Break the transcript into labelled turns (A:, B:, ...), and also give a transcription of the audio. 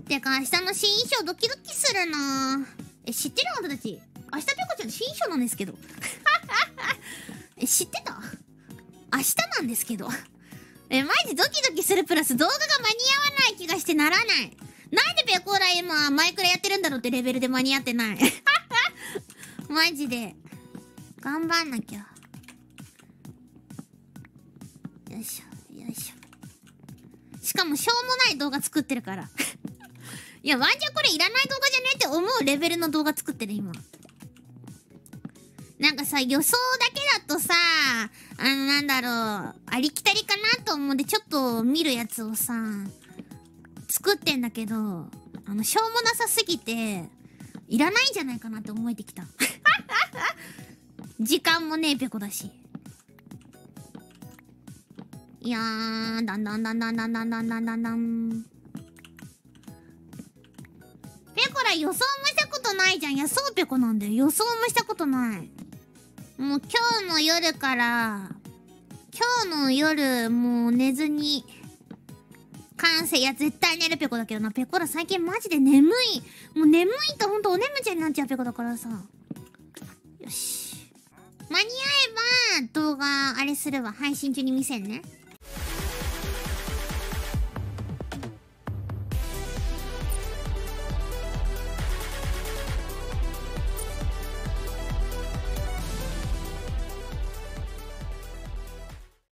A: てか、明日の新衣装ドキドキするなぁ。知ってるあんたたち。明日ペコちゃん新衣装なんですけど。知ってた？明日なんですけど。マジドキドキするプラス動画が間に合わない気がしてならない。なんでペコラ今マイクラやってるんだろうってレベルで間に合ってない。マジで。頑張んなきゃ。よいしょ、よいしょ。しかもしょうもない動画作ってるから。いや、ワンチャンこれいらない動画じゃねって思うレベルの動画作ってる今。なんかさ、予想だけだとさ、なんだろう、ありきたりかなと思うんでちょっと見るやつをさ、作ってんだけど、しょうもなさすぎて、いらないんじゃないかなって思えてきた。時間もねえペコだし。いやー、だんだんだんだんだんだんだんだんだんだん。ペコラ予想もしたことないじゃん。いや、そうペコなんだよ。予想もしたことない。もう今日の夜から、今日の夜、もう寝ずに、完成。いや、絶対寝るペコだけどな。ペコラ最近マジで眠い。もう眠いとほんとお眠ちゃんになっちゃうペコだからさ。よし。間に合えば、動画、あれするわ。配信中に見せんね。